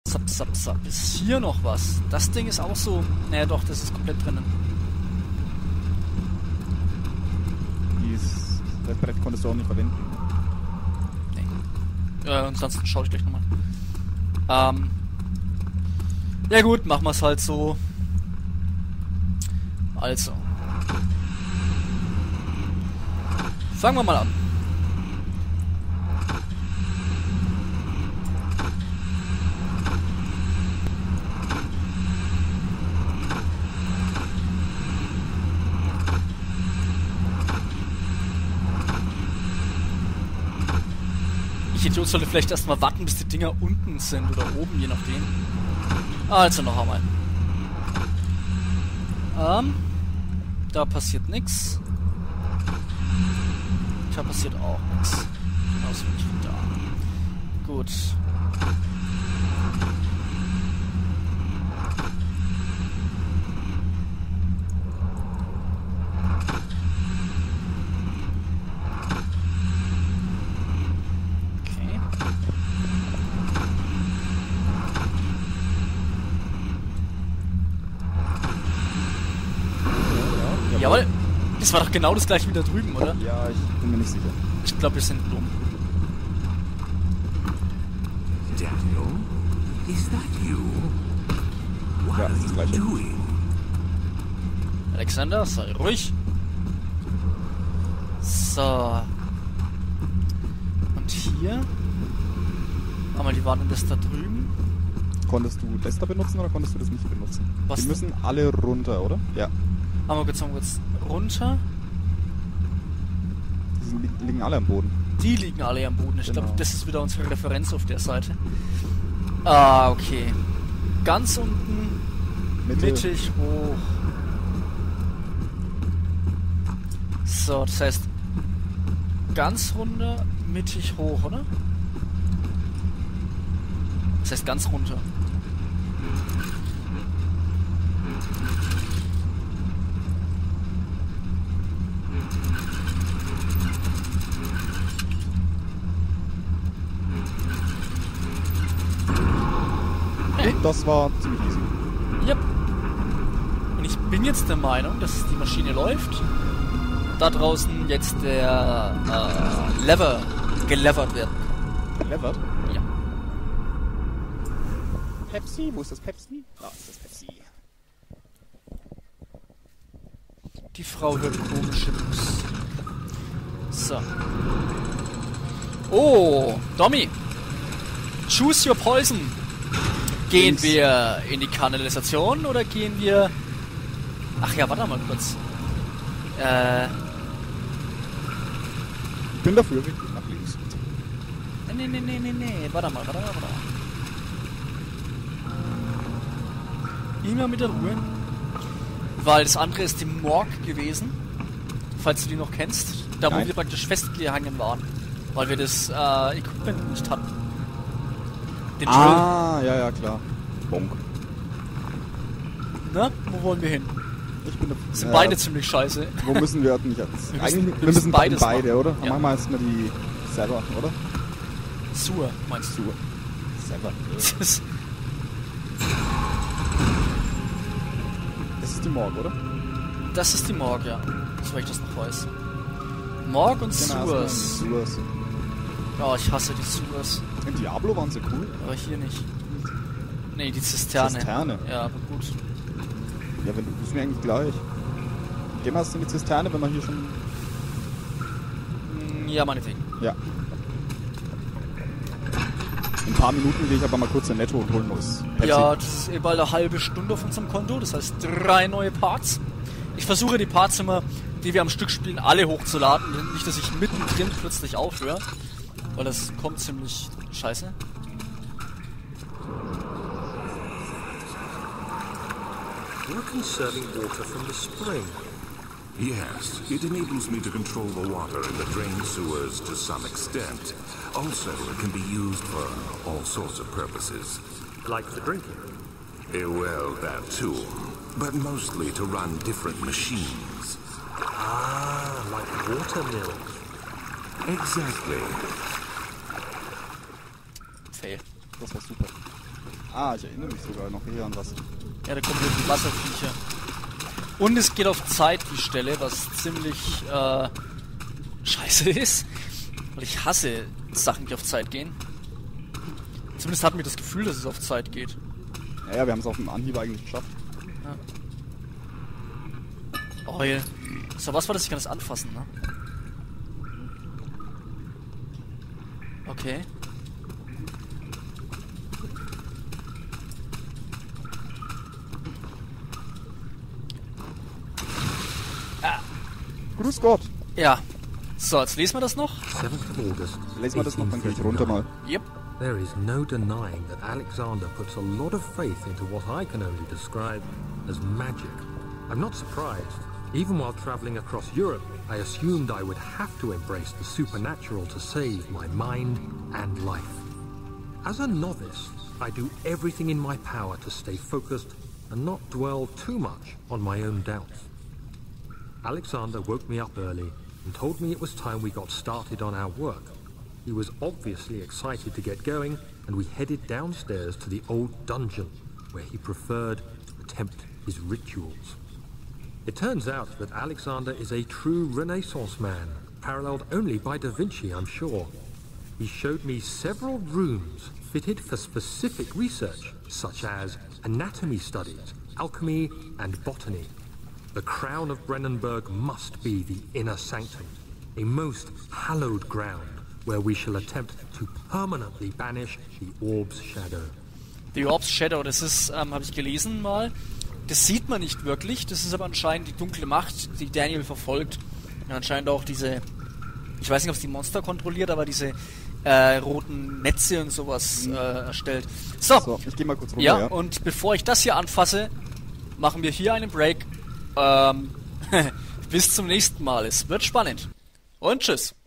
Zap. Ist hier noch was? Das Ding ist auch so... Naja doch, das ist komplett drinnen. Das Brett konntest du auch nicht verwenden. Nee. Ansonsten schaue ich gleich nochmal. Ja gut, machen wir es halt so. Also. Fangen wir mal an. Ich Idiot sollte vielleicht erstmal warten, bis die Dinger unten sind oder oben, je nachdem. Also noch einmal. Da passiert nichts. Da passiert auch nichts. Genauso wenig wie da. Gut. Jawohl. Das war doch genau das gleiche wie da drüben, oder? Ja, ich bin mir nicht sicher. Ich glaube, wir sind dumm. Daniel, is that you? What Ja, are das ist das you Gleiche. doing? Alexander, sei ruhig. So. Und hier? Aber die waren das da drüben. Konntest du das da benutzen oder konntest du das nicht benutzen? Was Die müssen alle runter, oder? Ja. Haben wir kurz runter. Die liegen alle am Boden. Die liegen alle am Boden. Ich glaube, Genau. das ist wieder unsere Referenz auf der Seite. Ah, okay. Ganz unten, mittig hoch. So, das heißt, ganz runter, mittig hoch, oder? Das heißt, ganz runter. Das war ziemlich easy. Yep. Und ich bin jetzt der Meinung, dass die Maschine läuft. Da draußen jetzt der Lever gelevert werden kann. Levert? Ja. Pepsi? Wo ist das Pepsi? Da ist das Pepsi. Die Frau hört komische Musik. So. Oh, Dommy. Choose your poison. Gehen wir in die Kanalisation oder gehen wir... Ach ja, warte mal kurz. Ich bin dafür, wir gehen nach links. Nee. Warte mal. Immer mit der Ruhe. Weil das andere ist die Morgue gewesen. Falls du die noch kennst. Da, wo Nein. wir praktisch festgehangen waren. Weil wir das Equipment nicht hatten. Den Drill. Ja, klar. Bonk. Na, wo wollen wir hin? Ich bin dafür. Sind beide ziemlich scheiße. Wo müssen wir nicht jetzt? Wir Eigentlich, müssen wir müssen beides beide, machen. oder? Ja. Machen wir erstmal die Server, oder? Sur, meinst du? Server. Das ist, Das ist die Morgue, oder? das ist die Morgue, ja. Soweit ich das noch weiß. Morgue und Sewers. Sewers. Oh, ich hasse die Sewers. In Diablo waren sie cool. Aber hier nicht. Nee, die Zisterne. Zisterne. Ja, aber gut. Ja, wenn du, ist mir eigentlich gleich. Gehen wir erst in die Zisterne, wenn wir hier schon... Ja, meinetwegen. Ja. In ein paar Minuten gehe ich aber mal kurz in Netto und holen neues Pepsi. Ja, das ist eh bald eine halbe Stunde auf unserem Konto. Das heißt 3 neue Parts. Ich versuche die Parts immer, die wir am Stück spielen, alle hochzuladen. Nicht, dass ich mittendrin plötzlich aufhöre. Weil das kommt ziemlich scheiße. You're conserving water from the spring. Yes, it enables me to control the water in the drain sewers to some extent. Also, it can be used for all sorts of purposes. Like for drinking. Well, that too. But mostly to run different machines. Ah, like water mills. Exactly. Fail. Das war super. Ah, ich erinnere mich sogar noch eher an was. Ja, da kommen die Wasserviecher. Und es geht auf Zeit, die Stelle, was ziemlich scheiße ist. Weil ich hasse Sachen, die auf Zeit gehen. Zumindest hat mir das Gefühl, dass es auf Zeit geht. Ja, wir haben es auf dem Anhieb eigentlich geschafft. Ja. Oil. So, was war das? Ich kann das anfassen, ne? Okay. Grüß Gott. Ja. So, jetzt lesen wir das noch. 7th of August. Lesen wir das noch, dann gehe ich runter mal. Yep. There is no denying that Alexander puts a lot of faith into what I can only describe as magic. I'm not surprised. Even while traveling across Europe, I assumed I would have to embrace the supernatural to save my mind and life. As a novice, I do everything in my power to stay focused and not dwell too much on my own doubts. Alexander woke me up early and told me it was time we got started on our work. He was obviously excited to get going, and we headed downstairs to the old dungeon, where he preferred to attempt his rituals. It turns out that Alexander is a true Renaissance man, paralleled only by Da Vinci, I'm sure. He showed me several rooms fitted for specific research, such as anatomy studies, alchemy, and botany. The crown of Brennenburg must be the inner sanctum, a most hallowed ground, where we shall attempt to permanently banish the Orb's shadow. The Orb's Shadow, das ist, habe ich gelesen mal. Das sieht man nicht wirklich, das ist aber anscheinend die dunkle Macht, die Daniel verfolgt. Und anscheinend auch diese, ich weiß nicht, ob es die Monster kontrolliert, aber diese roten Netze und sowas erstellt. So, ich gehe mal kurz runter, ja, ja. und bevor ich das hier anfasse, machen wir hier einen Break. Bis zum nächsten Mal, es wird spannend. Und tschüss.